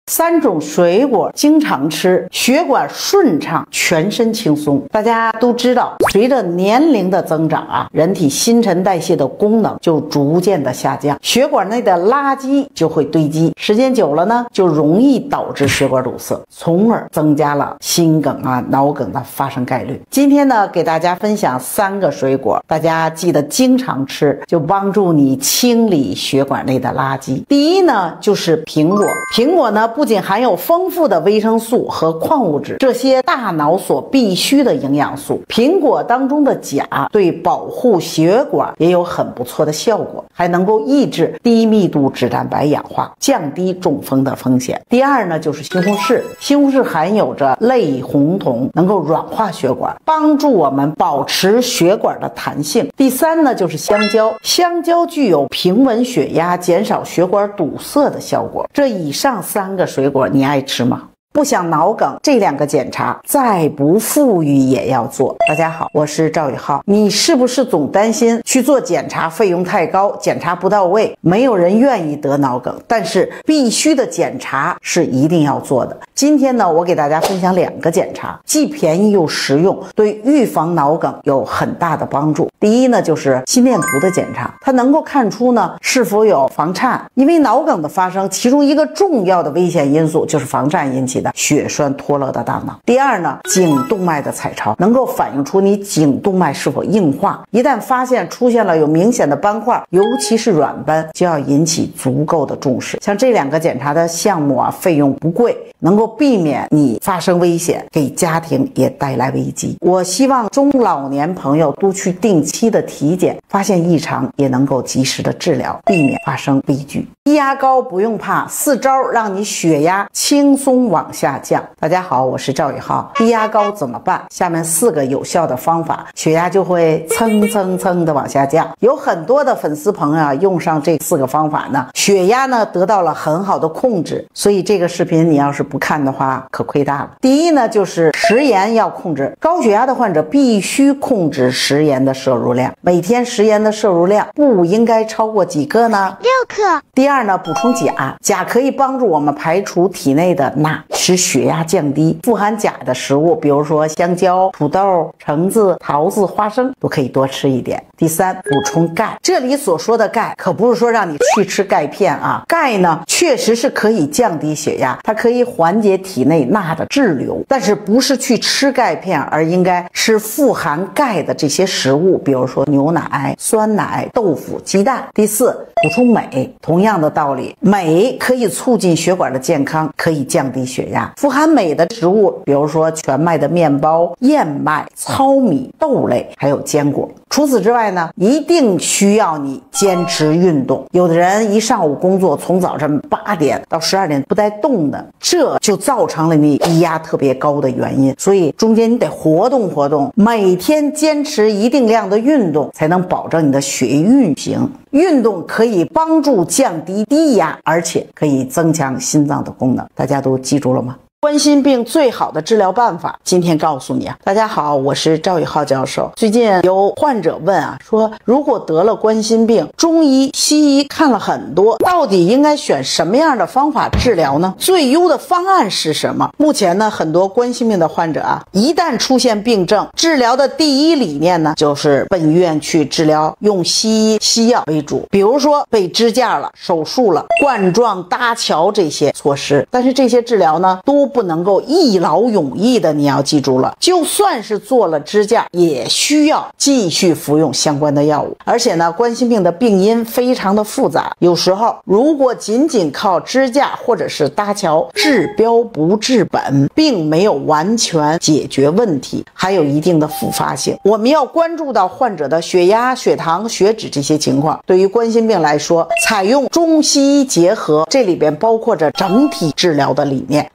3种水果经常吃，血管顺畅，全身轻松。大家都知道，随着年龄的增长啊，人体新陈代谢的功能就逐渐的下降，血管内的垃圾就会堆积，时间久了呢，就容易导致血管堵塞，从而增加了心梗啊、脑梗的发生概率。今天呢，给大家分享3个水果，大家记得经常吃，就帮助你清理血管内的垃圾。第一呢，就是苹果。苹果呢，不仅含有丰富的维生素和矿物质，这些大脑所必需的营养素。苹果当中的钾对保护血管也有很不错的效果，还能够抑制低密度脂蛋白氧化，降低中风的风险。第二呢，就是西红柿。西红柿含有着类红酮，能够软化血管，帮助我们保持血管的弹性。第三呢，就是香蕉。香蕉具有平稳血压、减少血管堵塞的效果。这以上3个水果你爱吃吗？不想脑梗，这2个检查再不富裕也要做。大家好，我是赵宇浩。你是不是总担心去做检查费用太高，检查不到位，没有人愿意得脑梗？但是必须的检查是一定要做的。今天呢，我给大家分享2个检查，既便宜又实用，对预防脑梗有很大的帮助。第一呢，就是心电图的检查，它能够看出呢是否有房颤，因为脑梗的发生，其中一个重要的危险因素就是房颤引起的血栓脱落的大脑。第二呢，颈动脉的彩超能够反映出你颈动脉是否硬化，一旦发现出现了有明显的斑块，尤其是软斑，就要引起足够的重视。像这2个检查的项目啊，费用不贵，能够避免你发生危险，给家庭也带来危机。我希望中老年朋友都去定期的体检，发现异常也能够及时的治疗，避免发生悲剧。低压高不用怕，4招让你血压轻松往下降。大家好，我是赵宇浩。低压高怎么办？下面4个有效的方法，血压就会蹭蹭蹭的往下降。有很多的粉丝朋友啊，用上这4个方法呢，血压呢得到了很好的控制。所以这个视频你要是不看的话，可亏大了。第一呢，就是食盐要控制。高血压的患者必须控制食盐的摄入量，每天食盐的摄入量不应该超过几个呢？6克。第二呢，补充钾。钾可以帮助我们排除体内的钠，使血压降低。富含钾的食物，比如说香蕉、土豆、橙子、桃子、花生，都可以多吃一点。第三，补充钙。这里所说的钙，可不是说让你去吃钙片啊。钙呢，确实是可以降低血压，它可以缓解体内钠的滞留，但是不是去吃钙片，而应该吃富含钙的这些食物，比如说牛奶、酸奶、豆腐、鸡蛋。第四，补充镁。同样的道理，镁可以促进血管的健康，可以降低血压。富含镁的食物，比如说全麦的面包、燕麦、糙米、豆类，还有坚果。除此之外呢，一定需要你坚持运动。有的人一上午工作，从早上8点到12点不带动的，这就造成了你低压特别高的原因。所以中间你得活动活动，每天坚持一定量的运动，才能保证你的血液运行。运动可以帮助降低低压，而且可以增强心脏的功能。大家都记住了吗？冠心病最好的治疗办法，今天告诉你啊！大家好，我是赵宇浩教授。最近有患者问啊，说如果得了冠心病，中医、西医看了很多，到底应该选什么样的方法治疗呢？最优的方案是什么？目前呢，很多冠心病的患者啊，一旦出现病症，治疗的第一理念呢，就是奔医院去治疗，用西医西药为主。比如说被支架了、手术了、冠状搭桥这些措施，但是这些治疗呢，都不能够一劳永逸的，你要记住了，就算是做了支架，也需要继续服用相关的药物。而且呢，冠心病的病因非常的复杂，有时候如果仅仅靠支架或者是搭桥，治标不治本，并没有完全解决问题，还有一定的复发性。我们要关注到患者的血压、血糖、血脂这些情况。对于冠心病来说，采用中西医结合，这里边包括着整体治疗的理念，这个方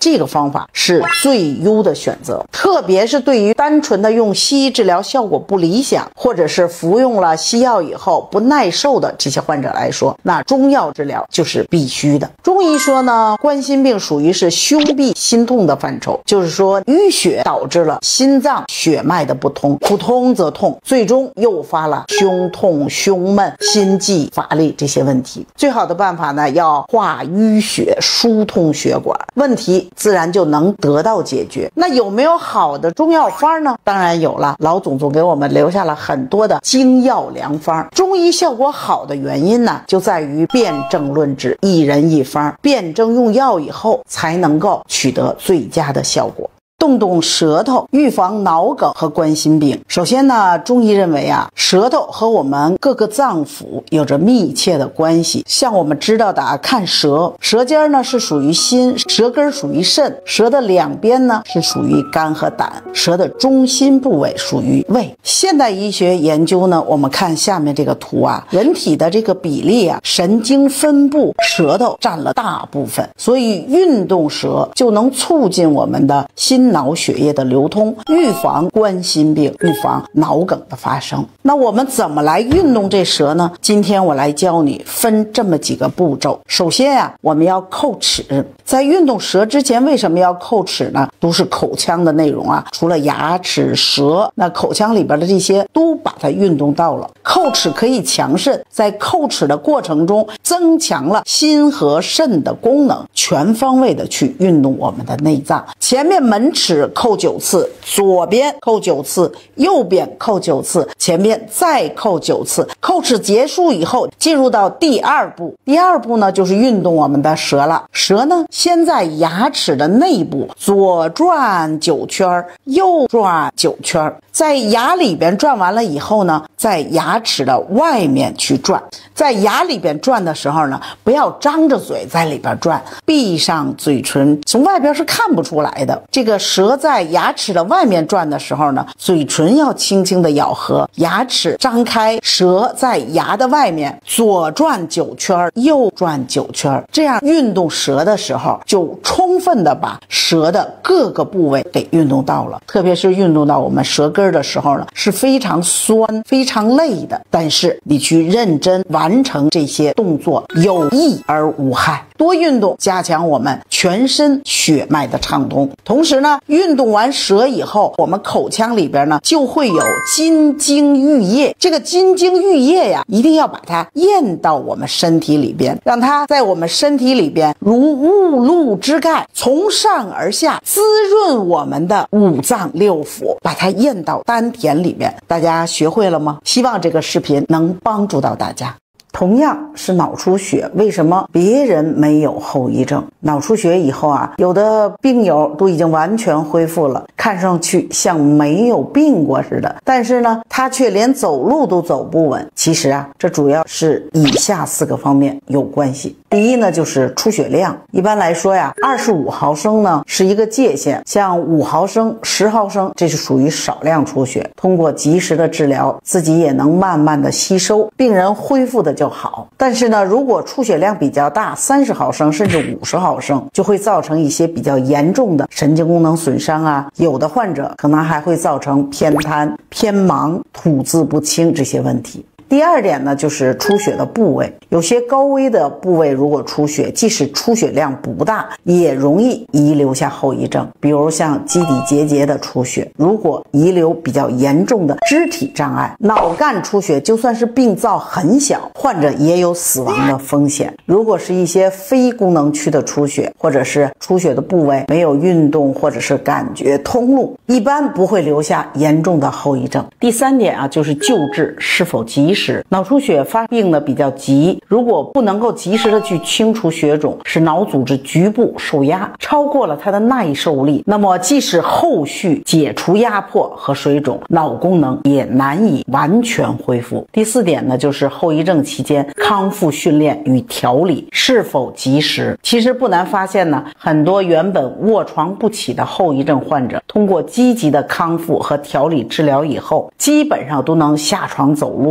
方法是最优的选择，特别是对于单纯的用西医治疗效果不理想，或者是服用了西药以后不耐受的这些患者来说，那中药治疗就是必须的。中医说呢，冠心病属于是胸痹心痛的范畴，就是说淤血导致了心脏血脉的不通，不通则痛，最终诱发了胸痛、胸闷、心悸、乏力这些问题。最好的办法呢，要化淤血，疏通血管，问题自然就能得到解决。那有没有好的中药方呢？当然有了，老祖宗给我们留下了很多的精药良方。中医效果好的原因呢，就在于辨证论治，一人一方，辨证用药以后才能够取得最佳的效果。动动舌头，预防脑梗和冠心病。首先呢，中医认为啊，舌头和我们各个脏腑有着密切的关系。像我们知道的啊，看舌，舌尖呢是属于心，舌根属于肾，舌的两边呢是属于肝和胆，舌的中心部位属于胃。现代医学研究呢，我们看下面这个图啊，人体的这个比例啊，神经分布舌头占了大部分，所以运动舌就能促进我们的心脑血液的流通，预防冠心病，预防脑梗的发生。那我们怎么来运动这舌呢？今天我来教你分这么几个步骤。首先啊，我们要叩齿。在运动舌之前，为什么要叩齿呢？都是口腔的内容啊，除了牙齿、舌，那口腔里边的这些都把它运动到了。叩齿可以强肾，在叩齿的过程中增强了心和肾的功能，全方位的去运动我们的内脏。前面门齿叩9次，左边叩9次，右边叩9次，前边再叩9次。叩齿结束以后，进入到第二步。第二步呢，就是运动我们的舌了。舌呢，先在牙齿的内部左转9圈，右转9圈，在牙里边转完了以后呢，在牙齿的外面去转。在牙里边转的时候呢，不要张着嘴在里边转，闭上嘴唇，从外边是看不出来的。这个舌在牙齿的外面转的时候呢，嘴唇要轻轻的咬合，牙齿张开，舌在牙的外面左转9圈，右转9圈，这样运动舌的时候就充分的把舌的各个部位给运动到了。特别是运动到我们舌根的时候呢，是非常酸非常累的，但是你去认真完成这些动作，有益而无害。多运动，加强我们全身血脉的畅通。同时呢，运动完舌以后，我们口腔里边呢就会有津精郁液。这个津精郁液呀，一定要把它咽到我们身体里边，让它在我们身体里边如雾露之盖，从上而下滋润我们的五脏六腑，把它咽到丹田里边。大家学会了吗？希望这个视频能帮助到大家。同样是脑出血，为什么别人没有后遗症？脑出血以后啊，有的病友都已经完全恢复了，看上去像没有病过似的，但是呢，他却连走路都走不稳。其实啊，这主要是以下4个方面有关系。第一呢，就是出血量。一般来说呀，25毫升呢是一个界限，像5毫升、10毫升，这是属于少量出血。通过及时的治疗，自己也能慢慢的吸收，病人恢复的就好。但是呢，如果出血量比较大，30毫升甚至50毫升，就会造成一些比较严重的神经功能损伤啊，有的患者可能还会造成偏瘫、偏盲、吐字不清这些问题。第二点呢，就是出血的部位，有些高危的部位如果出血，即使出血量不大，也容易遗留下后遗症。比如像基底结节的出血，如果遗留比较严重的肢体障碍，脑干出血就算是病灶很小，患者也有死亡的风险。如果是一些非功能区的出血，或者是出血的部位没有运动或者是感觉通路，一般不会留下严重的后遗症。第三点啊，就是救治是否及时。脑出血发病的比较急，如果不能够及时的去清除血肿，使脑组织局部受压，超过了它的耐受力，那么即使后续解除压迫和水肿，脑功能也难以完全恢复。第四点呢，就是后遗症期间康复训练与调理是否及时。其实不难发现呢，很多原本卧床不起的后遗症患者，通过积极的康复和调理治疗以后，基本上都能下床走路啊，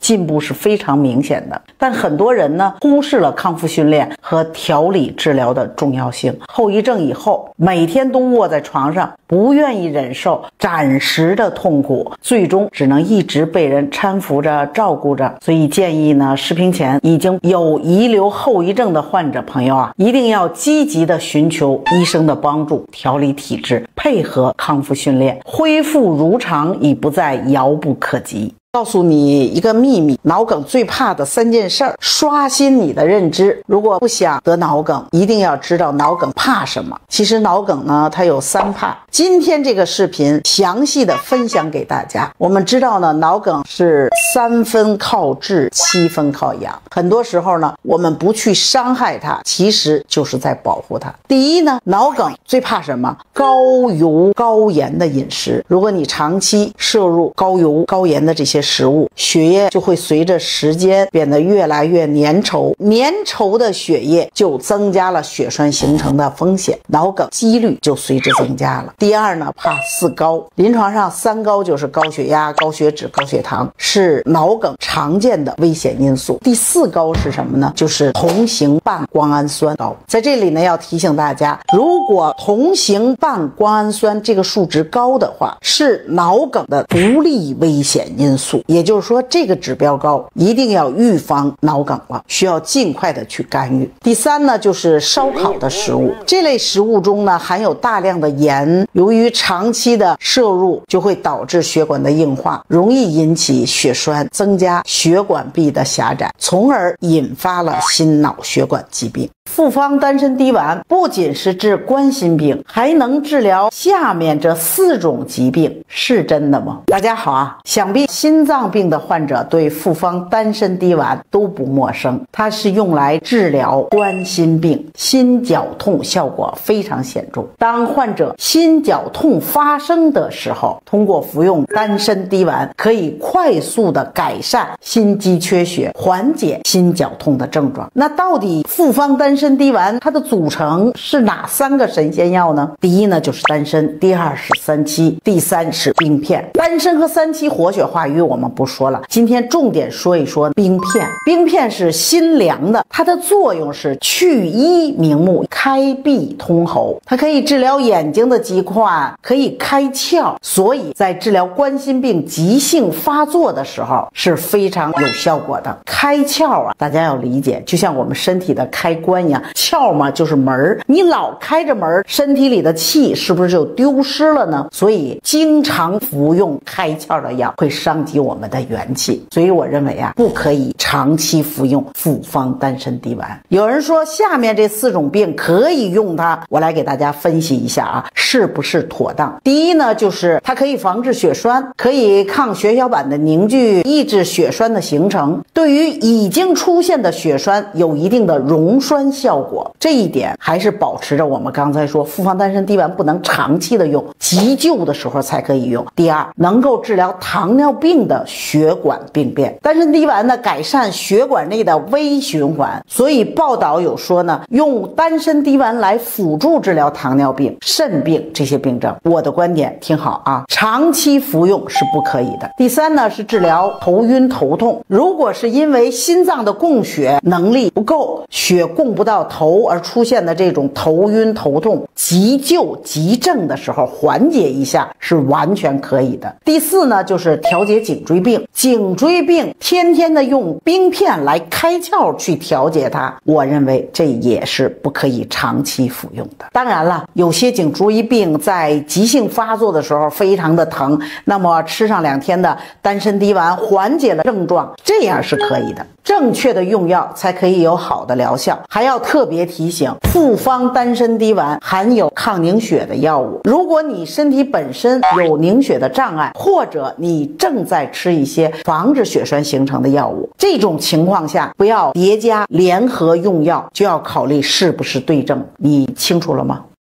进步是非常明显的。但很多人呢忽视了康复训练和调理治疗的重要性，后遗症以后每天都卧在床上，不愿意忍受暂时的痛苦，最终只能一直被人搀扶着照顾着。所以建议呢，视频前已经有遗留后遗症的患者朋友啊，一定要积极的寻求医生的帮助，调理体质，配合康复训练，恢复如常已不再遥不可及。告诉你一个秘密，脑梗最怕的3件事儿，刷新你的认知。如果不想得脑梗，一定要知道脑梗怕什么。其实脑梗呢，它有3怕。今天这个视频详细的分享给大家。我们知道呢，脑梗是3分靠治，7分靠养。很多时候呢，我们不去伤害它，其实就是在保护它。第一呢，脑梗最怕什么？高油高盐的饮食。如果你长期摄入高油高盐的这些食物，血液就会随着时间变得越来越粘稠，粘稠的血液就增加了血栓形成的风险，脑梗几率就随之增加了。第二呢，怕4高。临床上3高就是高血压、高血脂、高血糖，是脑梗常见的危险因素。第4高是什么呢？就是同型半胱氨酸高。在这里呢，要提醒大家，如果同型半胱氨酸这个数值高的话，是脑梗的不利危险因素。也就是说，这个指标高，一定要预防脑梗了，需要尽快的去干预。第3呢，就是烧烤的食物。这类食物中呢，含有大量的盐，由于长期的摄入，就会导致血管的硬化，容易引起血栓，增加血管壁的狭窄，从而引发了心脑血管疾病。复方丹参滴丸不仅是治冠心病，还能治疗下面这4种疾病，是真的吗？大家好啊，想必心脏病的患者对复方丹参滴丸都不陌生，它是用来治疗冠心病，心绞痛效果非常显著。当患者心绞痛发生的时候，通过服用丹参滴丸，可以快速的改善心肌缺血，缓解心绞痛的症状。那到底复方丹参滴丸它的组成是哪3个神仙药呢？第一呢就是丹参，第2是三七，第3是冰片。丹参和三七活血化瘀我们不说了，今天重点说一说冰片。冰片是辛凉的，它的作用是去医明目，开闭通喉，它可以治疗眼睛的疾患，可以开窍，所以在治疗冠心病急性发作的时候是非常有效果的。开窍啊，大家要理解，就像我们身体的开关一样，窍嘛就是门，你老开着门，身体里的气是不是就丢失了呢？所以经常服用开窍的药会伤及我们的元气，所以我认为啊，不可以长期服用复方丹参滴丸。有人说下面这4种病可以用它，我来给大家分析一下啊，是不是妥当。第一呢，就是它可以防治血栓，可以抗血小板的凝聚，抑制血栓的形成，对于已经出现的血栓有一定的溶栓效果。这一点还是保持着我们刚才说复方丹参滴丸不能长期的用，急救的时候才可以用。第2，能够治疗糖尿病的血管病变。丹参滴丸呢，改善血管内的微循环，所以报道有说呢，用丹参滴丸来辅助治疗糖尿病、肾病这些病症。我的观点听好啊，长期服用是不可以的。第3呢，是治疗头晕头痛。如果是因为心脏的供血能力不够，血供不到头而出现的这种头晕头痛，急救急症的时候缓解一下是完全可以的。第4呢，就是调节颈椎病。颈椎病天天的用冰片来开窍去调节它，我认为这也是不可以长期服用的。当然了，有些颈椎病在急性发作的时候非常的疼，那么吃上2天的丹参滴丸缓解了症状，这样是可以的。正确的用药才可以有好的疗效。还要特别提醒，复方丹参滴丸含有抗凝血的药物，如果你身体本身有凝血的障碍，或者你正在吃一些防止血栓形成的药物，这种情况下不要叠加联合用药，就要考虑是不是对症。你清楚了吗？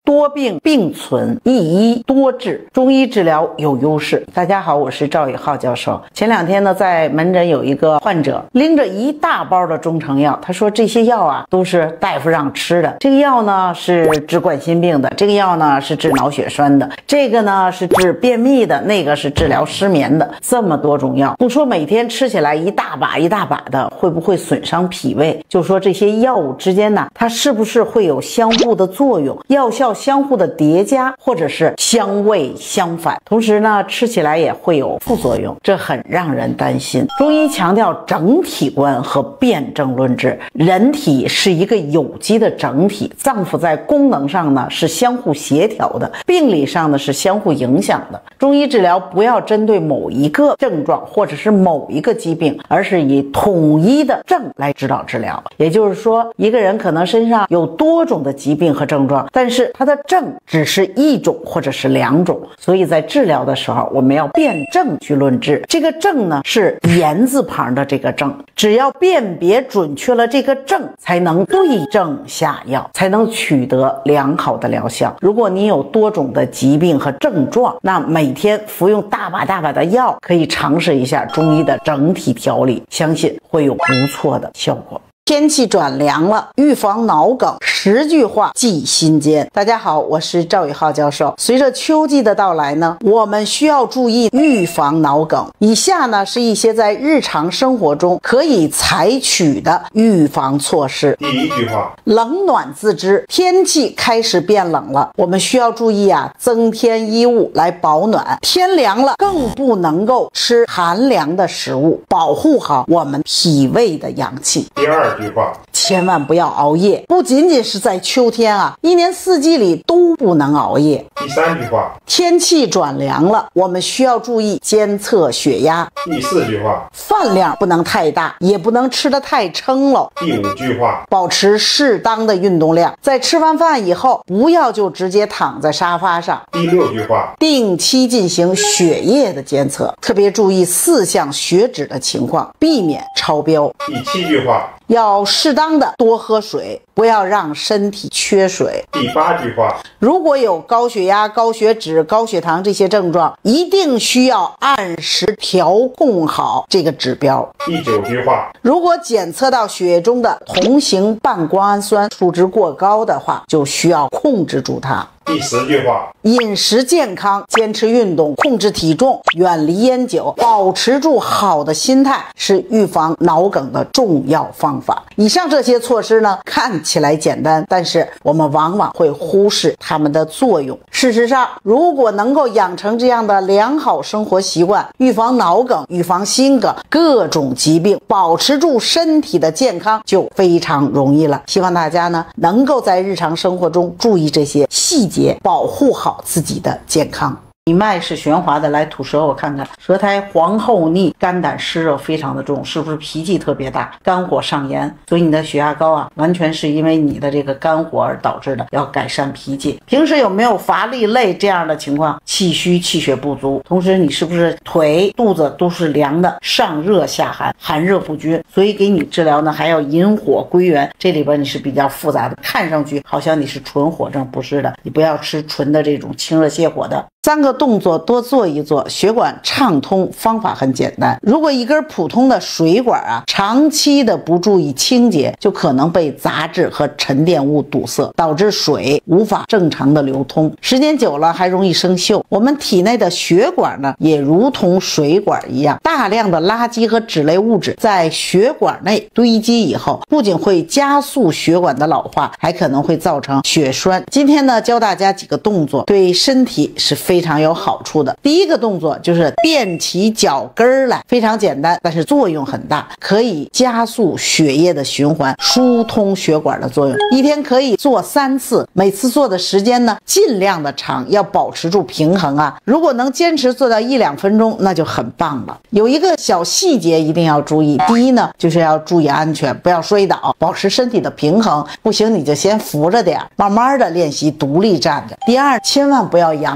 多病并存，一医多治，中医治疗有优势。大家好，我是赵宇浩教授。前2天呢，在门诊有一个患者拎着一大包的中成药，他说这些药啊都是大夫让吃的，这个药呢是治冠心病的，这个药呢是治脑血栓的，这个呢是治便秘的，那个是治疗失眠的，这么多种药，不说每天吃起来一大把一大把的会不会损伤脾胃，就说这些药物之间呢，它是不是会有相互的作用，药效相互的叠加，或者是相味相反，同时呢吃起来也会有副作用，这很让人担心。中医强调整体观和辨证论治，人体是一个有机的整体，脏腑在功能上呢是相互协调的，病理上呢是相互影响的。中医治疗不要针对某一个症状或者是某一个疾病，而是以统一的症来指导治疗。也就是说，一个人可能身上有多种的疾病和症状，但是他的症只是一种或者是2种，所以在治疗的时候我们要辨证去论治。这个症呢是言字旁的这个症，只要辨别准确了这个症，才能对症下药，才能取得良好的疗效。如果你有多种的疾病和症状，那每天服用大把大把的药，可以尝试一下中医的整体调理，相信会有不错的效果。天气转凉了，预防脑梗10句话记心间。大家好，我是赵宇浩教授。随着秋季的到来呢，我们需要注意预防脑梗。以下呢是一些在日常生活中可以采取的预防措施。 第1句话， 冷暖自知，天气开始变冷了，我们需要注意增添衣物来保暖。天凉了，更不能够吃寒凉的食物，保护好我们脾胃的阳气。 第2句话， 千万不要熬夜，不仅仅是在秋天一年4季里都不能熬夜。 第3句话， 天气转凉了，我们需要注意监测血压。 第4句话， 饭量不能太大，也不能吃得太撑了。 第5句话， 保持适当的运动量，在吃完饭以后不要就直接躺在沙发上。 第6句话， 定期进行血液的监测，特别注意4项血脂的情况，避免超标。 第7句话， 要适当的多喝水，不要让身体缺水。 第8句话， 如果有高血压、高血脂、高血糖这些症状，一定需要按时调控好这个指标。 第9句话， 如果检测到血液中的同型半胱氨酸数值过高的话，就需要控制住它。 第10句话， 饮食健康，坚持运动，控制体重，远离烟酒，保持住好的心态，是预防脑梗的重要方法。以上这些措施呢，看起来简单，但是我们往往会忽视它们的作用。事实上，如果能够养成这样的良好生活习惯，预防脑梗，预防心梗，各种疾病，保持住身体的健康就非常容易了。希望大家呢，能够在日常生活中注意这些细节，保护好自己的健康。你脉是旋滑的，来吐舌，我看看，舌苔黄厚腻，肝胆湿热非常的重，是不是脾气特别大，肝火上炎？所以你的血压高完全是因为你的这个肝火而导致的，要改善脾气。平时有没有乏力累这样的情况？气虚气血不足，同时你是不是腿肚子都是凉的，上热下寒，寒热不均？所以给你治疗呢还要引火归元，这里边你是比较复杂的，看上去好像你是纯火症，不是的，你不要吃纯的这种清热泻火的。3个动作多做一做，血管畅通，方法很简单。如果一根普通的水管长期的不注意清洁，就可能被杂质和沉淀物堵塞，导致水无法正常的流通，时间久了还容易生锈。我们体内的血管呢，也如同水管一样，大量的垃圾和脂类物质在血管内堆积以后，不仅会加速血管的老化，还可能会造成血栓。今天呢，教大家几个动作，对身体是非常有好处的。第一个动作就是垫起脚跟来，非常简单，但是作用很大，可以加速血液的循环，疏通血管的作用。一天可以做3次，每次做的时间呢尽量的长，要保持住平衡如果能坚持做到1-2分钟，那就很棒了。有一个小细节一定要注意，第一呢，就是要注意安全，不要摔倒，保持身体的平衡，不行你就先扶着点，慢慢的练习独立站着。第二，千万不要仰头，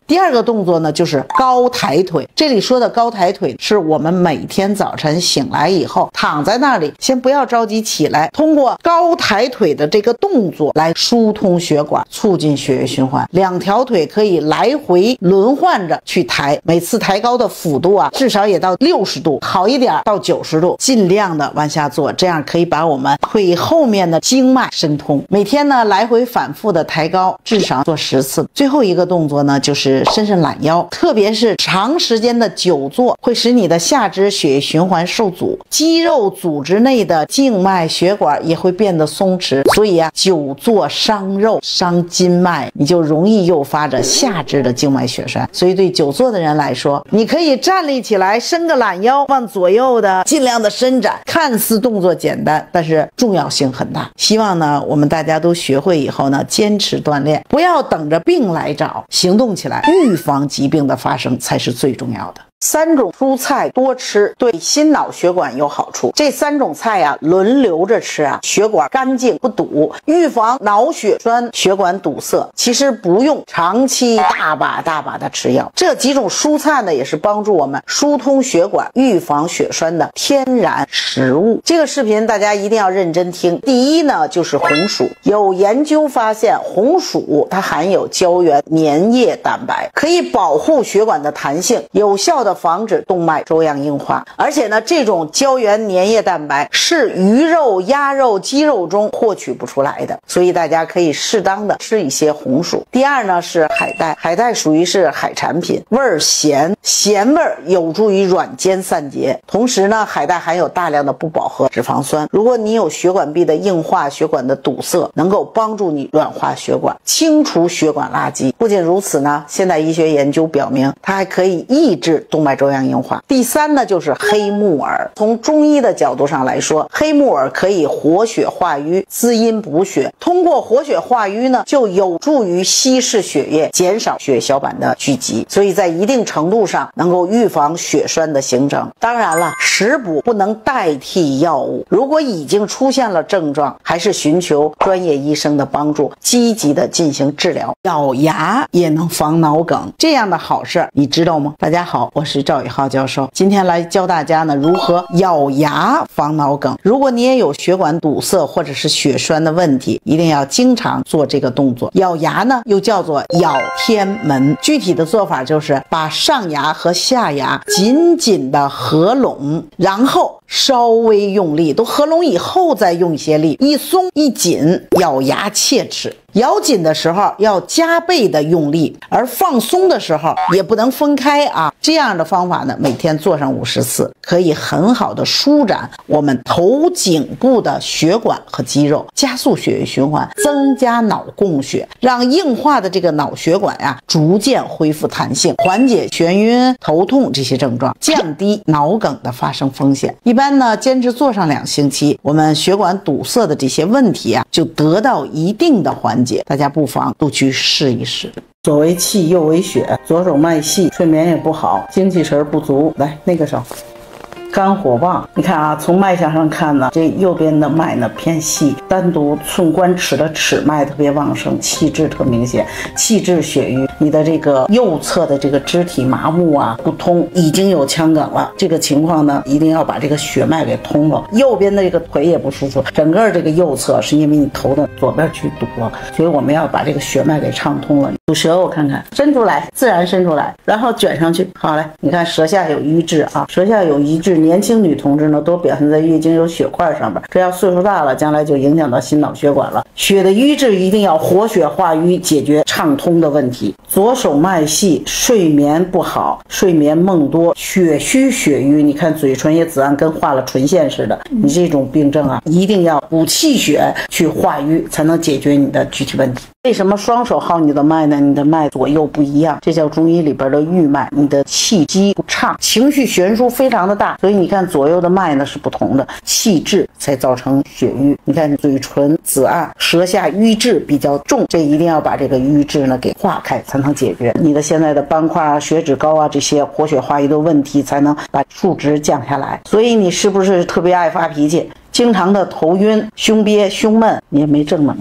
第二个动作呢，就是高抬腿。这里说的高抬腿，是我们每天早晨醒来以后，躺在那里，先不要着急起来，通过高抬腿的这个动作来疏通血管，促进血液循环。两条腿可以来回轮换着去抬，每次抬高的幅度啊，至少也到60度，好一点到90度，尽量的往下做，这样可以把我们腿后面的经脉伸通。每天呢，来回反复的抬高，至少做10次。最后一个动作呢，就是伸伸懒腰，特别是长时间的久坐，会使你的下肢血液循环受阻，肌肉组织内的静脉血管也会变得松弛，所以啊，久坐伤肉伤筋脉，你就容易诱发着下肢的静脉血栓。所以对久坐的人来说，你可以站立起来，伸个懒腰，往左右的尽量的伸展，看似动作简单，但是重要性很大。希望呢，我们大家都学会以后呢，坚持锻炼，不要等着病来找，行动起来，预防疾病的发生才是最重要的。3种蔬菜多吃对心脑血管有好处，这3种菜啊轮流着吃啊，血管干净不堵，预防脑血栓、血管堵塞。其实不用长期大把的吃药，这几种蔬菜呢也是帮助我们疏通血管、预防血栓的天然食物。这个视频大家一定要认真听。第一呢，就是红薯。有研究发现，红薯它含有胶原粘液蛋白，可以保护血管的弹性，有效的防止动脉粥样硬化。而且呢，这种胶原粘液蛋白是鱼肉、鸭肉、鸡肉中获取不出来的，所以大家可以适当的吃一些红薯。第二呢，是海带。海带属于是海产品，味儿咸，咸味儿有助于软坚散结。同时呢，海带含有大量的不饱和脂肪酸，如果你有血管壁的硬化、血管的堵塞，能够帮助你软化血管，清除血管垃圾。不仅如此呢，现代医学研究表明，它还可以抑制动脉粥样硬化。第三呢，就是黑木耳。从中医的角度上来说，黑木耳可以活血化瘀、滋阴补血，通过活血化瘀呢，就有助于稀释血液，减少血小板的聚集，所以在一定程度上能够预防血栓的形成。当然了，食补不能代替药物，如果已经出现了症状，还是寻求专业医生的帮助，积极的进行治疗。咬牙也能防脑梗，这样的好事你知道吗？大家好，我是赵宇浩教授，今天来教大家呢如何咬牙防脑梗。如果你也有血管堵塞或者是血栓的问题，一定要经常做这个动作。咬牙呢又叫做咬天门，具体的做法就是把上牙和下牙紧紧的合拢，然后稍微用力，都合拢以后再用一些力，一松一紧，咬牙切齿。咬紧的时候要加倍的用力，而放松的时候也不能分开啊。这样的方法呢，每天做上50次，可以很好的舒展我们头颈部的血管和肌肉，加速血液循环，增加脑供血，让硬化的这个脑血管呀逐渐恢复弹性，缓解眩晕、头痛这些症状，降低脑梗的发生风险。一般呢，坚持做上2星期，我们血管堵塞的这些问题啊，就得到一定的缓解。大家不妨都去试一试。左为气，右为血，左手脉细，睡眠也不好，精气神不足。来，那个手肝火旺，你看啊，从脉象上看呢，这右边的脉呢偏细，单独寸关尺的尺脉特别旺盛，气滞特明显，气滞血瘀，你的这个右侧的这个肢体麻木啊不通，已经有腔梗了。这个情况呢，一定要把这个血脉给通了。右边的这个腿也不舒服，整个这个右侧是因为你头的左边去堵了，所以我们要把这个血脉给畅通了。吐舌我看看，伸出来，自然伸出来，然后卷上去。好嘞，你看舌下有瘀滞啊，舌下有瘀滞，年轻女同志呢多表现在月经有血块上面，这要岁数大了，将来就影响到心脑血管了。血的瘀滞一定要活血化瘀，解决畅通的问题。左手脉细，睡眠不好，睡眠梦多，血虚血瘀，你看嘴唇也紫暗，跟画了唇线似的。你这种病症啊，一定要补气血去化瘀，才能解决你的具体问题。为什么双手号你的脉呢？你的脉左右不一样，这叫中医里边的郁脉，你的气机不畅，情绪悬殊非常的大，所以你看左右的脉呢是不同的，气滞才造成血瘀。你看嘴唇紫暗，舌下瘀滞比较重，这一定要把这个瘀滞呢给化开，才能解决你的现在的斑块啊、血脂高啊这些活血化瘀的问题，才能把数值降下来。所以你是不是特别爱发脾气，经常的头晕、胸憋、胸闷，你也没正能量。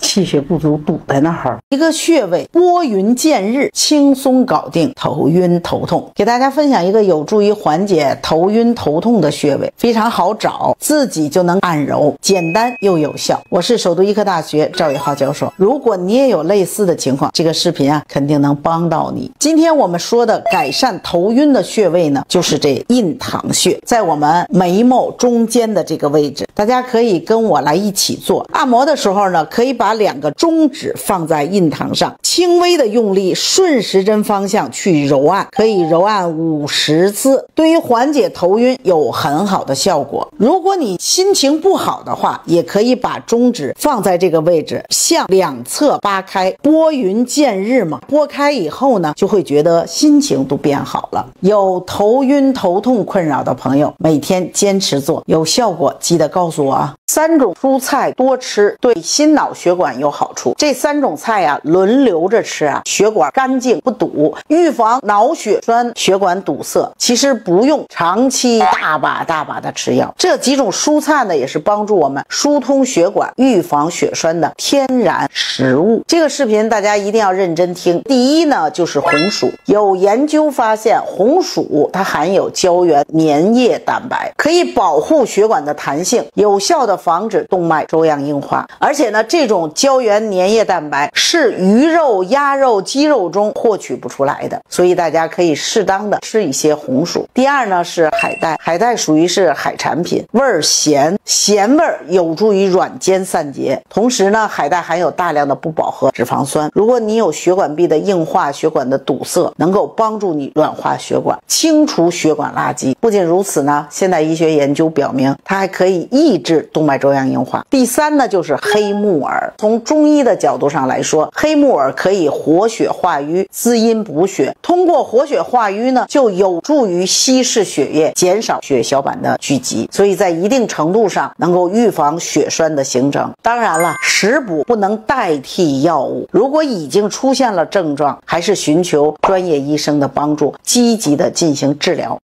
气血不足堵在那儿。一个穴位拨云见日，轻松搞定头晕头痛。给大家分享一个有助于缓解头晕头痛的穴位，非常好找，自己就能按揉，简单又有效。我是首都医科大学赵宇浩教授，如果你也有类似的情况，这个视频肯定能帮到你。今天我们说的改善头晕的穴位呢，就是这印堂穴，在我们眉毛中间的这个位置。大家可以跟我来一起做按摩的时候呢，可以把2个中指放在印堂上，轻微的用力顺时针方向去揉按，可以揉按50次，对于缓解头晕有很好的效果。如果你心情不好的话，也可以把中指放在这个位置，向两侧扒开，拨云见日嘛。拨开以后呢，就会觉得心情都变好了。有头晕头痛困扰的朋友，每天坚持做，有效果记得告诉我啊。3种蔬菜多吃，对心脑血管有好处。这3种菜轮流着吃血管干净不堵，预防脑血栓、血管堵塞。其实不用长期大把的吃药。这几种蔬菜呢，也是帮助我们疏通血管、预防血栓的天然食物。这个视频大家一定要认真听。第一呢，就是红薯。有研究发现，红薯它含有胶原粘液蛋白，可以保护血管的弹性，有效的防止动脉粥样硬化。而且呢，这种胶原粘液蛋白是鱼肉、鸭肉、鸡肉中获取不出来的，所以大家可以适当的吃一些红薯。第二呢，是海带。海带属于是海产品，味儿咸，咸味儿有助于软坚散结。同时呢，海带含有大量的不饱和脂肪酸，如果你有血管壁的硬化、血管的堵塞，能够帮助你软化血管，清除血管垃圾。不仅如此呢，现代医学研究表明，它还可以抑制动脉粥样硬化。第三呢，就是黑木耳。从中医的角度上来说，黑木耳可以活血化瘀、滋阴补血。通过活血化瘀呢，就有助于稀释血液，减少血小板的聚集，所以在一定程度上能够预防血栓的形成。当然了，食补不能代替药物，如果已经出现了症状，还是寻求专业医生的帮助，积极的进行治疗。